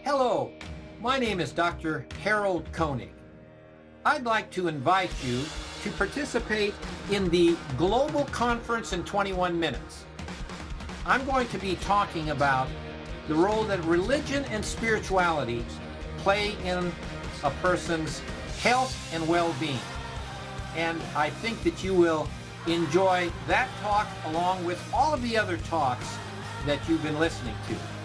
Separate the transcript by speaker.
Speaker 1: Hello, my name is Dr. Harold Koenig. I'd like to invite you to participate in the Global Conference in 21 Minutes. I'm going to be talking about the role that religion and spirituality play in a person's health and well-being. And I think that you will enjoy that talk along with all of the other talks that you've been listening to.